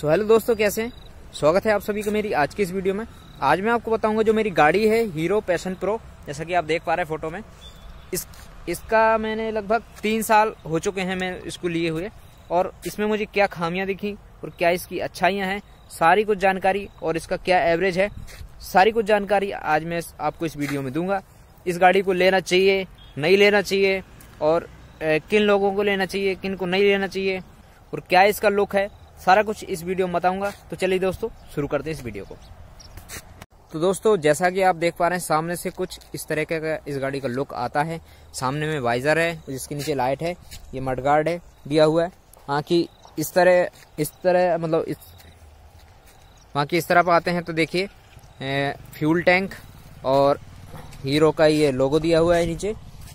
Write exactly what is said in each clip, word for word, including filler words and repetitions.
So hello दोस्तों, कैसे हैं? स्वागत है आप सभी का मेरी आज की इस वीडियो में। आज मैं आपको बताऊंगा जो मेरी गाड़ी है हीरो पैशन प्रो, जैसा कि आप देख पा रहे हैं फोटो में। इस इसका मैंने लगभग तीन साल हो चुके हैं मैं इसको लिए हुए, और इसमें मुझे क्या खामियां दिखी और क्या इसकी अच्छाइयां हैं, सारी कुछ जानकारी, और इसका क्या एवरेज है, सारी कुछ जानकारी आज मैं आपको इस वीडियो में दूंगा। इस गाड़ी को लेना चाहिए, नहीं लेना चाहिए, और किन लोगों को लेना चाहिए, किन को नहीं लेना चाहिए, और क्या इसका लुक है, सारा कुछ इस वीडियो में बताऊंगा। तो चलिए दोस्तों शुरू करते हैं इस वीडियो को। तो दोस्तों जैसा कि आप देख पा रहे हैं, सामने से कुछ इस तरह का इस गाड़ी का लुक आता है। सामने में वाइजर है जिसके नीचे लाइट है, ये मडगार्ड है दिया हुआ है। वहाँ की इस तरह इस तरह मतलब इस वहाँ की इस तरह पर आते हैं तो देखिए फ्यूल टैंक और हीरो का ये लोगो दिया हुआ है। नीचे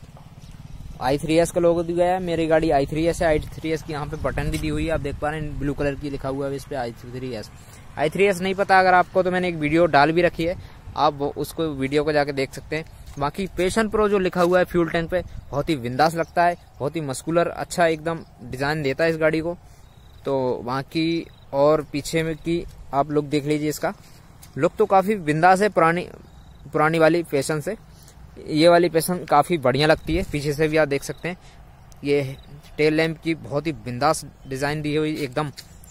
आई थ्री एस का लोगो दिया है। मेरी गाड़ी आई थ्री एस है। आई थ्री एस की यहाँ पे बटन भी दी हुई है, आप देख पा रहे हैं, ब्लू कलर की लिखा हुआ है इस पे I three S. I three S नहीं पता अगर आपको तो मैंने एक वीडियो डाल भी रखी है, आप उसको वीडियो को जाके देख सकते हैं। बाकी पैशन प्रो जो लिखा हुआ है फ्यूल टैंक पे, बहुत ही बिंदास लगता है, बहुत ही मस्कुलर, अच्छा एकदम डिजाइन देता है इस गाड़ी को। तो वहाँ की और पीछे में की आप लोग देख लीजिए, इसका लुक तो काफी बिंदास है पुरानी पुरानी वाली पैशन से। ये वाली पैशन काफी बढ़िया लगती है, पीछे से भी आप देख सकते हैं। ये टेल लैंप की बहुत ही बिंदास डिजाइन दी हुई, एकदम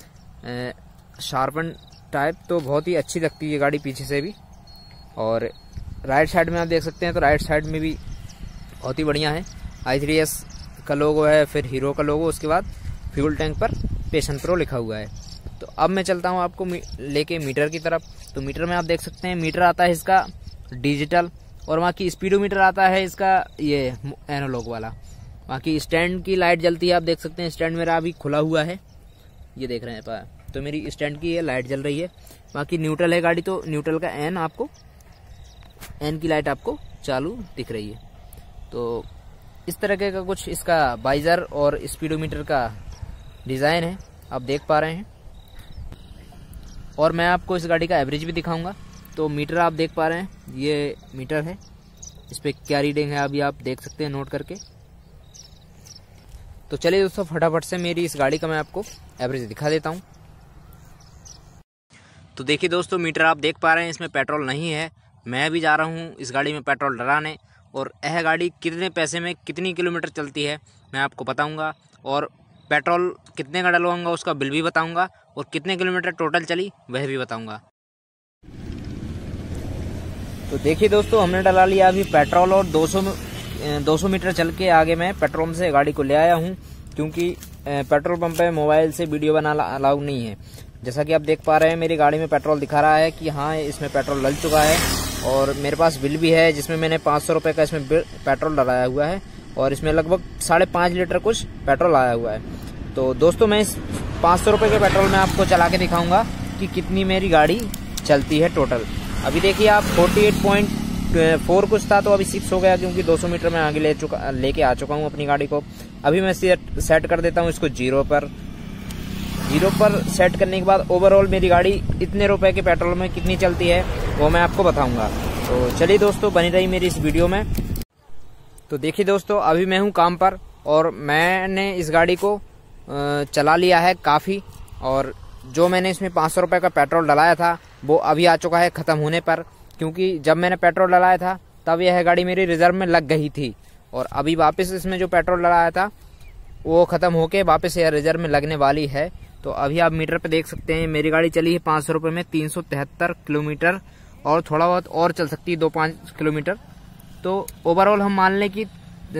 शार्पन टाइप, तो बहुत ही अच्छी लगती है ये गाड़ी पीछे से भी। और राइट साइड में आप देख सकते हैं, तो राइट साइड में भी बहुत ही बढ़िया है। आई थ्री एस का लोगो है, फिर हीरो का लोगो, उसके बाद फ्यूल टैंक पर पैशन प्रो लिखा हुआ है। तो अब मैं चलता हूँ आपको लेके मीटर की तरफ। तो मीटर में आप देख सकते हैं, मीटर आता है इसका डिजिटल, और वहाँ की स्पीडोमीटर आता है इसका ये एनालॉग वाला। वहाँ की स्टैंड की लाइट जलती है, आप देख सकते हैं। स्टैंड मेरा अभी खुला हुआ है, ये देख रहे हैं, तो मेरी स्टैंड की ये लाइट जल रही है। बाकी न्यूट्रल है गाड़ी, तो न्यूट्रल का एन आपको एन की लाइट आपको चालू दिख रही है। तो इस तरह का कुछ इसका वाइजर और स्पीडोमीटर का डिजाइन है, आप देख पा रहे हैं। और मैं आपको इस गाड़ी का एवरेज भी दिखाऊंगा। तो मीटर आप देख पा रहे हैं, ये मीटर है, इस पे क्या रीडिंग है अभी आप देख सकते हैं नोट करके। तो चलिए दोस्तों फटाफट से मेरी इस गाड़ी का मैं आपको एवरेज दिखा देता हूं। तो देखिए दोस्तों, मीटर आप देख पा रहे हैं, इसमें पेट्रोल नहीं है। मैं भी जा रहा हूं इस गाड़ी में पेट्रोल डलाने, और यह गाड़ी कितने पैसे में कितनी किलोमीटर चलती है मैं आपको बताऊंगा, और पेट्रोल कितने का डलवाऊंगा उसका बिल भी बताऊंगा, और कितने किलोमीटर टोटल चली वह भी बताऊंगा। तो देखिए दोस्तों, हमने डला लिया अभी पेट्रोल, और दो सौ मीटर चल के आगे मैं पेट्रोल से गाड़ी को ले आया हूं, क्योंकि पेट्रोल पंप पे मोबाइल से वीडियो बनाना अलाउ नहीं है। जैसा कि आप देख पा रहे हैं, मेरी गाड़ी में पेट्रोल दिखा रहा है कि हाँ इसमें पेट्रोल डल चुका है, और मेरे पास बिल भी है जिसमें मैंने पाँच सौ रुपये का इसमें पेट्रोल डलाया हुआ है, और इसमें लगभग साढ़े पाँच लीटर कुछ पेट्रोल आया हुआ है। तो दोस्तों मैं इस पाँच सौ रुपये के पेट्रोल में आपको चला के दिखाऊंगा कि कितनी मेरी गाड़ी चलती है टोटल। अभी देखिए आप अड़तालीस पॉइंट चार कुछ था, तो अभी सिक्स हो गया, क्योंकि दो सौ मीटर में आगे ले चुका लेके आ चुका हूँ अपनी गाड़ी को। अभी मैं सेट सेट कर देता हूँ इसको जीरो पर। जीरो पर सेट करने के बाद ओवरऑल मेरी गाड़ी इतने रुपए के पेट्रोल में कितनी चलती है वो मैं आपको बताऊंगा। तो चलिए दोस्तों बनी रही मेरी इस वीडियो में। तो देखिए दोस्तों, अभी मैं हूँ काम पर, और मैंने इस गाड़ी को चला लिया है काफी, और जो मैंने इसमें पाँच सौ रुपये का पेट्रोल डलाया था वो अभी आ चुका है खत्म होने पर, क्योंकि जब मैंने पेट्रोल डलाया था तब यह गाड़ी मेरी रिजर्व में लग गई थी, और अभी वापस इसमें जो पेट्रोल डलाया था वो खत्म होके वापस यह रिजर्व में लगने वाली है। तो अभी आप मीटर पे देख सकते हैं, मेरी गाड़ी चली है पाँच सौ रुपये में तीन सौ तिहत्तर किलोमीटर, और थोड़ा बहुत और चल सकती है दो पाँच किलोमीटर। तो ओवरऑल हम मान लें कि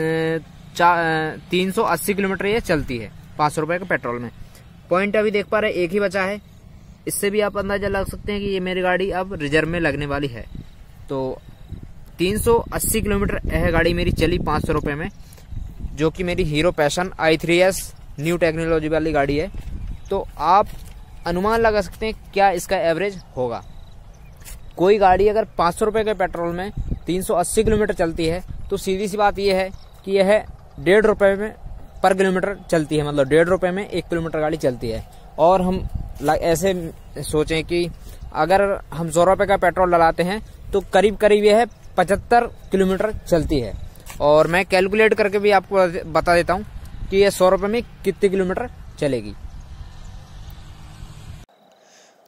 तीन सौ अस्सी किलोमीटर ये चलती है पाँच सौ रुपये के पेट्रोल में। पॉइंट अभी देख पा रहे हैं एक ही बचा है, इससे भी आप अंदाजा लगा सकते हैं कि ये मेरी गाड़ी अब रिजर्व में लगने वाली है। तो तीन सौ अस्सी किलोमीटर यह गाड़ी मेरी चली पाँच सौ रुपये में, जो कि मेरी Hero Passion I three S new technology वाली गाड़ी है। तो आप अनुमान लगा सकते हैं क्या इसका एवरेज होगा। कोई गाड़ी अगर पाँच सौ रुपये के पेट्रोल में तीन सौ अस्सी किलोमीटर चलती है, तो सीधी सी बात यह है कि यह डेढ़ रुपये में पर किलोमीटर चलती है, मतलब डेढ़ रुपये में एक किलोमीटर गाड़ी चलती है। और हम ऐसे सोचें कि अगर हम सौ रुपये का पेट्रोल डलाते हैं तो करीब करीब यह पचहत्तर किलोमीटर चलती है। और मैं कैलकुलेट करके भी आपको बता देता हूँ कि यह सौ रुपये में कितने किलोमीटर चलेगी।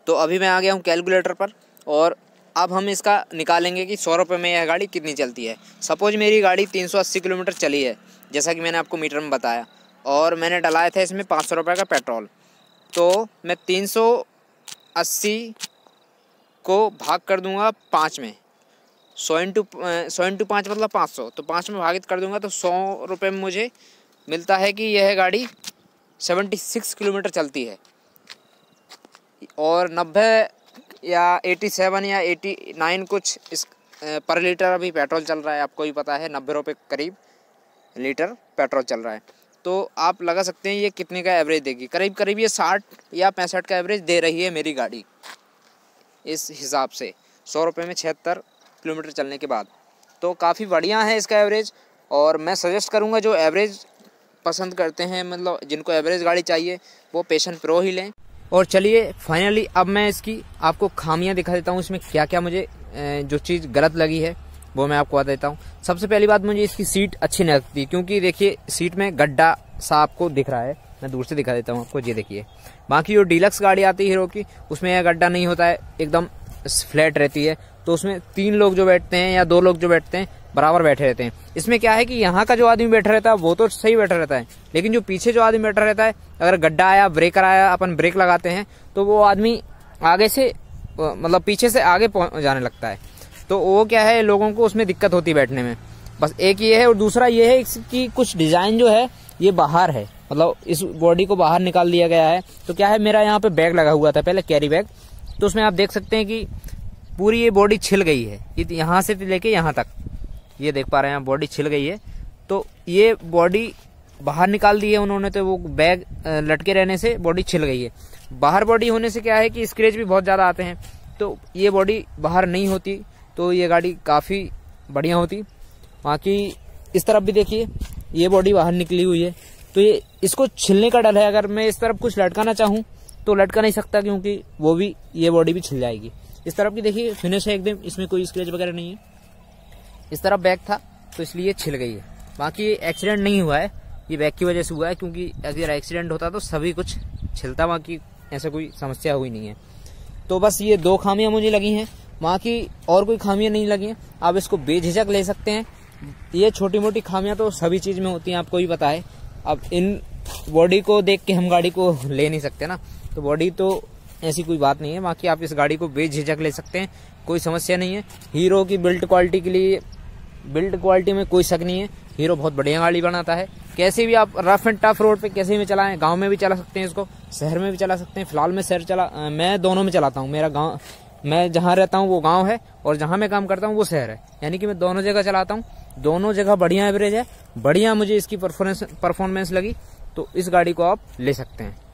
तो अभी मैं आ गया हूँ कैलकुलेटर पर और अब हम इसका निकालेंगे कि सौ रुपये में यह गाड़ी कितनी चलती है। सपोज मेरी गाड़ी तीन सौ अस्सी किलोमीटर चली है, जैसा कि मैंने आपको मीटर में बताया, और मैंने डलाया था इसमें पाँच सौ रुपये का पेट्रोल। तो मैं तीन सौ अस्सी को भाग कर दूंगा पाँच में, सौ इंटू सौ इंटू पाँच मतलब पाँच सौ, तो पाँच में भागित कर दूंगा तो सौ रुपये में मुझे मिलता है कि यह गाड़ी सेवेंटी सिक्स किलोमीटर चलती है। और नब्बे या एटी सेवन या एटी नाइन कुछ इस पर लीटर अभी पेट्रोल चल रहा है, आपको भी पता है, नब्बे रुपये करीब लीटर पेट्रोल चल रहा है। तो आप लगा सकते हैं ये कितने का एवरेज देगी। करीब करीब ये साठ या पैंसठ का एवरेज दे रही है मेरी गाड़ी इस हिसाब से, सौ रुपये में छिहत्तर किलोमीटर चलने के बाद। तो काफ़ी बढ़िया है इसका एवरेज। और मैं सजेस्ट करूँगा जो एवरेज पसंद करते हैं, मतलब जिनको एवरेज गाड़ी चाहिए, वो पैशन प्रो ही लें। और चलिए फाइनली अब मैं इसकी आपको खामियां दिखा देता हूँ, इसमें क्या क्या मुझे जो चीज़ गलत लगी है वो मैं आपको बता देता हूँ। सबसे पहली बात, मुझे इसकी सीट अच्छी नहीं लगती, क्योंकि देखिए सीट में गड्ढा सा आपको दिख रहा है, मैं दूर से दिखा देता हूँ आपको, ये देखिए। बाकी जो डीलक्स गाड़ी आती है हीरो की, उसमें यह गड्ढा नहीं होता है, एकदम फ्लैट रहती है। तो उसमें तीन लोग जो बैठते हैं या दो लोग जो बैठते हैं बराबर बैठे रहते हैं। इसमें क्या है कि यहाँ का जो आदमी बैठा रहता है वो तो सही बैठा रहता है, लेकिन जो पीछे जो आदमी बैठा रहता है, अगर गड्ढा आया, ब्रेकर आया, अपन ब्रेक लगाते हैं तो वो आदमी आगे से मतलब पीछे से आगे जाने लगता है। तो वो क्या है, लोगों को उसमें दिक्कत होती है बैठने में। बस एक ये है। और दूसरा ये है कि कुछ डिजाइन जो है ये बाहर है, मतलब इस बॉडी को बाहर निकाल दिया गया है। तो क्या है, मेरा यहाँ पे बैग लगा हुआ था पहले, कैरी बैग, तो उसमें आप देख सकते हैं कि पूरी ये बॉडी छिल गई है, यहाँ से लेके यहाँ तक, ये देख पा रहे हैं, बॉडी छिल गई है। तो ये बॉडी बाहर निकाल दी है उन्होंने, तो वो बैग लटके रहने से बॉडी छिल गई है। बाहर बॉडी होने से क्या है कि स्क्रैच भी बहुत ज़्यादा आते हैं, तो ये बॉडी बाहर नहीं होती तो ये गाड़ी काफ़ी बढ़िया होती। बाकी इस तरफ भी देखिए, ये बॉडी बाहर निकली हुई है, तो ये इसको छिलने का डर है। अगर मैं इस तरफ कुछ लटकाना चाहूँ तो लटका नहीं सकता, क्योंकि वो भी, ये बॉडी भी छिल जाएगी। इस तरफ की देखिए फिनिश है एकदम, इसमें कोई स्क्रैच वगैरह नहीं है। इस तरफ बैग था तो इसलिए छिल गई है। बाकी एक्सीडेंट नहीं हुआ है, ये बैग की वजह से हुआ है, क्योंकि अगर एक्सीडेंट होता तो सभी कुछ छिलता, बाकी ऐसा कोई समस्या हुई नहीं है। तो बस ये दो खामियां मुझे लगी हैं, बाकी और कोई खामियां नहीं लगी हैं। आप इसको बेझिझक ले सकते हैं। ये छोटी मोटी खामियां तो सभी चीज में होती हैं, आपको भी पता है। अब इन बॉडी को देख के हम गाड़ी को ले नहीं सकते ना, तो बॉडी तो ऐसी कोई बात नहीं है। बाकी आप इस गाड़ी को बेझिझक ले सकते हैं, कोई समस्या नहीं है। हीरो की बिल्ड क्वालिटी के लिए, बिल्ड क्वालिटी में कोई शक नहीं है, हीरो बहुत बढ़िया गाड़ी बनाता है। कैसे भी आप रफ एंड टफ रोड पे कैसे भी चलाएं, गांव में भी चला सकते हैं इसको, शहर में भी चला सकते हैं। फिलहाल मैं शहर चला मैं दोनों में चलाता हूँ। मेरा गाँव, मैं जहाँ रहता हूँ वो गाँव है, और जहाँ मैं काम करता हूँ वो शहर है, यानी कि मैं दोनों जगह चलाता हूँ। दोनों जगह बढ़िया एवरेज है, बढ़िया मुझे इसकी परफॉर्मेंस परफॉर्मेंस लगी, तो इस गाड़ी को आप ले सकते हैं।